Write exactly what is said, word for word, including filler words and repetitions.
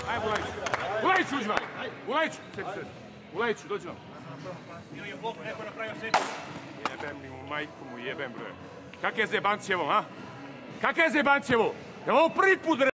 Ajde, Ulajić. Ulajić, uđi vam. Ulajić, sedi, sedi. Ulajiću, dođi vam. Ili je blok neko napravio sebi. Jebem mi mu, majku mu jebem, bre. Kak je zebančevo, ha? Kak je zebančevo? Je ovo prvi put,